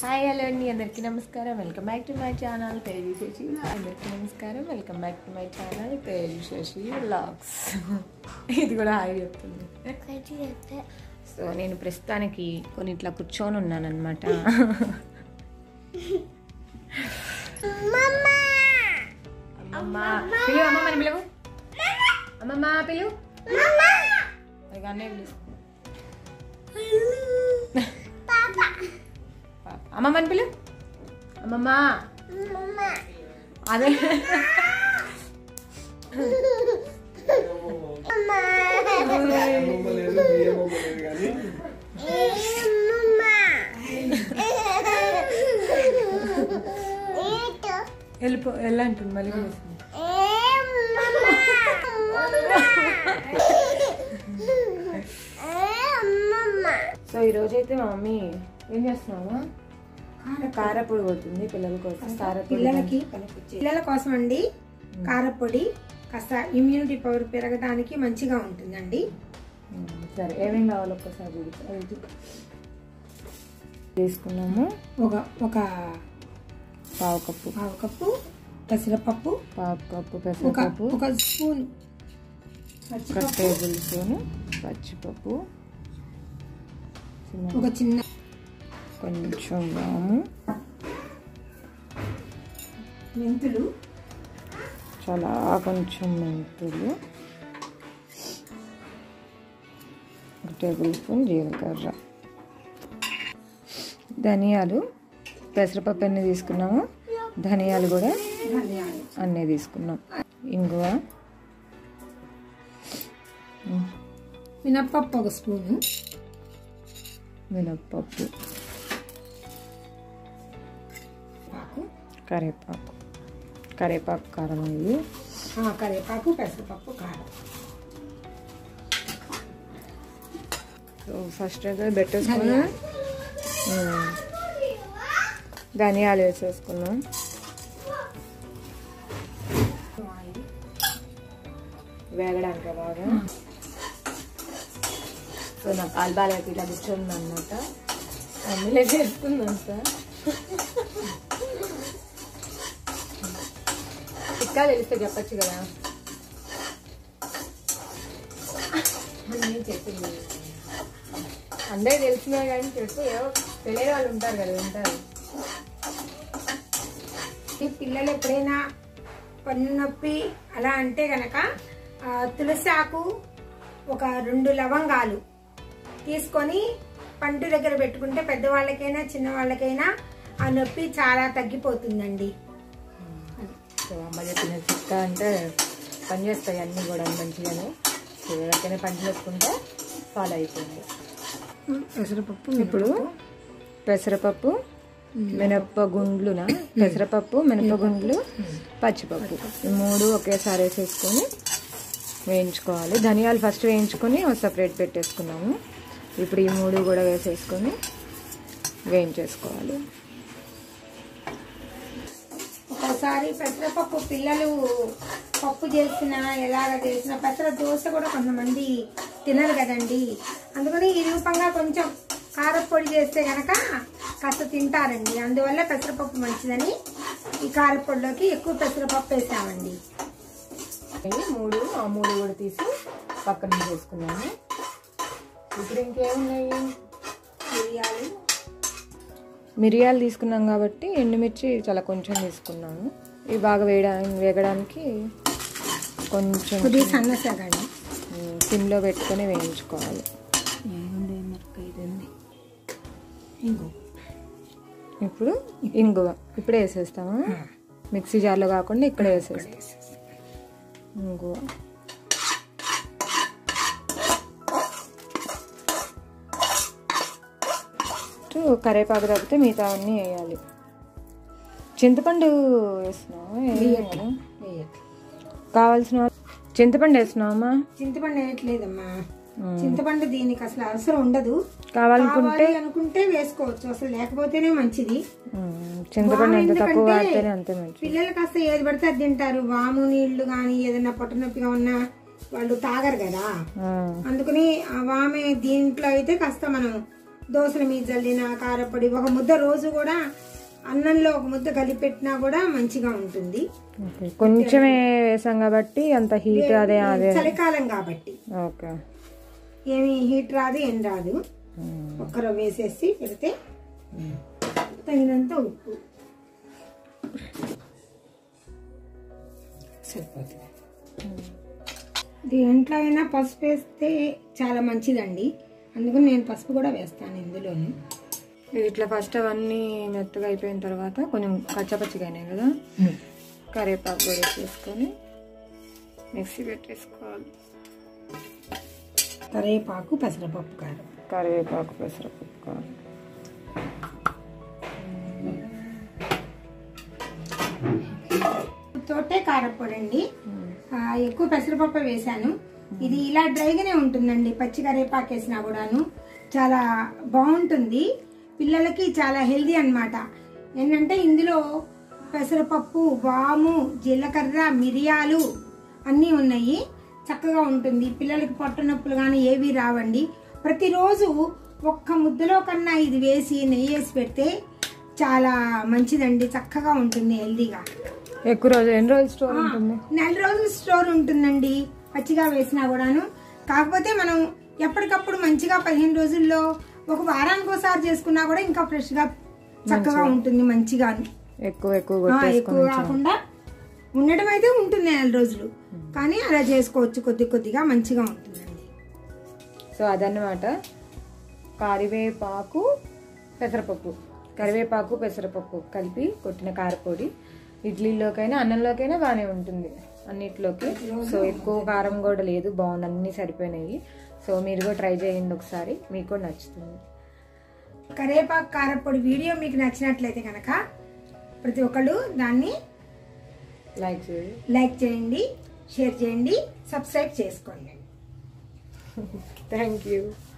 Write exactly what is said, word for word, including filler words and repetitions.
Hi hello అండి, అందరికీ నమస్కారం. Welcome back to my channel Teju Sashi. అందరికీ నమస్కారం, welcome back to my channel Teju Sashi vlogs. ఇది కూడా హాయ్ చెప్తుంది. సో నేను ప్రస్తుతానికి కొన్ని ఇట్లా కూర్చొని ఉన్నాను అనమాట. అమ్మమ్మ పిలువు, అమ్మమ్మని పిలువు, అమ్మమ్మ పిలువు, అన్నయ్య పిలువు, అమ్మమ్మని పిలు, అమ్మమ్మ. అదే వెళ్ళిపో వెళ్ళంటుంది మళ్ళీ. సో ఈరోజైతే మా మమ్మీ ఏం చేస్తున్నావా? కారపొడి పోతుంది పిల్లల కోసం. పిల్లలకి పిల్లల కోసం అండి కారపొడి కాస్త ఇమ్యూనిటీ పవర్ పెరగడానికి మంచిగా ఉంటుందండి. సరే ఏమేమి కావాలి ఒక్కసారి తీసుకున్నాము. ఒక ఒక పావు కప్పు పావు కప్పు పెసరపప్పు, పావు కప్పు పెసరపప్పు, ఒక స్పూన్ ఒక టేబుల్ స్పూన్ పచ్చిపప్పు, ఒక చిన్న కొంచెం వాము, మెంతులు, చాలా కొంచెం మెంతులు, ఒక టేబుల్ స్పూన్ జీలకర్ర, ధనియాలు. పెసరపప్పు అన్నీ తీసుకున్నాము, ధనియాలు కూడా అన్నీ తీసుకున్నాం. ఇంగువ, మినప్పప్పు ఒక స్పూను, మినప్పప్పు, కరివేపాకు, కరివేపాకు కారం ఇది, కరివేపాకు పెసరపప్పు కారం. సో ఫస్ట్ అయితే పెట్టేసుకుని ధనియాలు వేసేసుకున్నాం. వేగడానికి బాగా. సో నా పాలు బాగా ఇలా కూర్చోండి అనమాట. అమ్మలే చేసుకుందాం సార్. చిక్కాలు తెలిస్తే చెప్పచ్చు కదా నేను చెప్పింది. అందరికి తెలిసినా కానీ చెప్పు, ఏవో తెలియని వాళ్ళు ఉంటారు కదా, ఉంటారు. పిల్లలు ఎప్పుడైనా పన్ను నొప్పి అలా అంటే గనక తులసి ఆకు ఒక రెండు లవంగాలు తీసుకొని పంటి దగ్గర పెట్టుకుంటే పెద్దవాళ్ళకైనా చిన్నవాళ్ళకైనా ఆ నొప్పి చాలా తగ్గిపోతుందండి. సో అమ్మ చెప్పిన చిక్క అంటే పనిచేస్తాయి అన్నీ కూడా మంచిగానే. సో ఎవరికైనా పని చేసుకుంటే ఫాలో అయిపోయింది. పెసరపప్పు, ఇప్పుడు పెసరపప్పు, మినప్పగుండ్లున పెసరపప్పు, మినపగుండ్లు, పచ్చిపప్పు ఈ మూడు ఒకేసారి వేసేసుకొని వేయించుకోవాలి. ధనియాలు ఫస్ట్ వేయించుకొని సపరేట్ పెట్టేసుకున్నాము. ఇప్పుడు ఈ మూడు కూడా వేసేసుకొని వేయించేసుకోవాలి. ఒకసారి పెసరపప్పు పిల్లలు పప్పు చేసిన ఎలాగ చేసిన పెసర దోశ కూడా కొంతమంది తినరు కదండి. అందుకని ఈ రూపంగా కొంచెం కారపొడి చేస్తే కనుక కాస్త తింటారండి. అందువల్ల పెసరపప్పు మంచిదని ఈ కారపొడిలోకి ఎక్కువ పెసరపప్పు వేసామండి. మూడు ఆ మూడు కూడా తీసి పక్కన చేసుకున్నాము. ఇప్పుడు ఇంకేమున్నాయి? మిరియాలు మిరియాలు తీసుకున్నాం కాబట్టి ఎండుమిర్చి చాలా కొంచెం తీసుకున్నాము. ఇవి బాగా వేయడానికి వేగడానికి కొంచెం సన్నసగండి సిమ్లో పెట్టుకొని వేయించుకోవాలి. ఇప్పుడు ఇంగువ ఇప్పుడే వేసేస్తాము. మిక్సీ జార్లో కాకుండా ఇక్కడ వేసేస్తాం ఇంగువ. కరివేపాకు తగ్గితే మిగతా అన్నీ వేయాలి. చింతపండు వేస్తున్నావా? కావాల్సిన చింతపండు వేస్తున్నావమ్మా? చింతపండు వేయట్లేదమ్మా. చింతపండు దీనికి అసలు అవసరం ఉండదు. కావాలనుకుంటే అనుకుంటే వేసుకోవచ్చు, అసలు లేకపోతేనే మంచిది. చింతపండు ఎంత తక్కువ వాడితేనే అంతే మంచిది. పిల్లలు కాస్త ఏది పడితే అది తింటారు. వాము నీళ్లు కానీ ఏదైనా పొట్ట నొప్పిగా ఉన్నా వాళ్ళు తాగరు కదా. అందుకని ఆ వామే దీంట్లో అయితే కాస్త మనం దోశల మీద చల్లిన కారపొడి ఒక ముద్ద రోజు కూడా అన్నంలో ఒక ముద్ద కలిపెట్టినా కూడా మంచిగా ఉంటుంది. కొంచెమే వేసాం కాబట్టి అంత హీట్ అదే అదే చలికాలం కాబట్టి ఓకే ఏమి హీట్ రాదు ఏం రాదు. ఒక్కరో వేసేసి పెడితే తగినంత ఉప్పు సరిపోతుంది. దేంట్లో అయినా పసుపు వేస్తే చాలా మంచిదండి, అందుకని నేను పసుపు కూడా వేస్తాను ఇందులోని. ఇట్లా ఫస్ట్ అవన్నీ మెత్తగా అయిపోయిన తర్వాత కొంచెం కచ్చపచ్చిగా అయినాయి కదా, కరివేపాకు కూడా వేసేసుకొని మిక్సీ పెట్టేసుకోవాలి. కరివేపాకు పెసరపప్పు కారం, కరివేపాకు పెసరపప్పు కారం తోటే కారపొడి అండి. ఎక్కువ పెసరపప్పు వేసాను. ఇది ఇలా డ్రైగానే ఉంటుందండి, పచ్చి కరివేపాకు వేసినా కూడాను చాలా బాగుంటుంది. పిల్లలకి చాలా హెల్దీ అన్నమాట. ఏంటంటే ఇందులో పెసరపప్పు, వాము, జీలకర్ర, మిరియాలు అన్నీ ఉన్నాయి. చక్కగా ఉంటుంది. పిల్లలకి పొట్ట నొప్పులు కానీ ఏవి రావండి. ప్రతిరోజు ఒక్క ముద్దలో కన్నా ఇది వేసి నెయ్యి వేసి పెడితే చాలా మంచిదండి, చక్కగా ఉంటుంది, హెల్దీగా. ఎక్కువ రోజు ఎన్ని రోజులు స్టోర్ ఉంటుంది? నెల రోజులు స్టోర్ ఉంటుందండి పచ్చిగా వేసినా కూడాను. కాకపోతే మనం ఎప్పటికప్పుడు మంచిగా పదిహేను రోజుల్లో ఒక వారానికి ఒకసారి చేసుకున్నా కూడా ఇంకా ఫ్రెష్ గా చక్కగా ఉంటుంది, మంచిగా ఎక్కువ ఎక్కువ ఎక్కువ కాకుండా ఉండడం అయితే ఉంటుంది నెల రోజులు. కానీ అలా చేసుకోవచ్చు, కొద్ది కొద్దిగా మంచిగా ఉంటుందండి. సో అదన్నమాట కరివేపాకు పెసరపప్పు, కరివేపాకు పెసరపప్పు కలిపి కొట్టిన కారపొడి. ఇడ్లీలోకైనా అన్నంలోకైనా బాగానే ఉంటుంది, అన్నిట్లోకి. సో ఎక్కువ కారం కూడా లేదు, బాగుంది, అన్నీ సరిపోయినాయి. సో మీరు కూడా ట్రై చేయండి ఒకసారి, మీకు కూడా నచ్చుతుంది. కరివేపాకు కారపొడి వీడియో మీకు నచ్చినట్లయితే కనుక ప్రతి ఒక్కళ్ళు దాన్ని లైక్ చేయండి లైక్ చేయండి షేర్ చేయండి, సబ్స్క్రైబ్ చేసుకోండి. Thank you.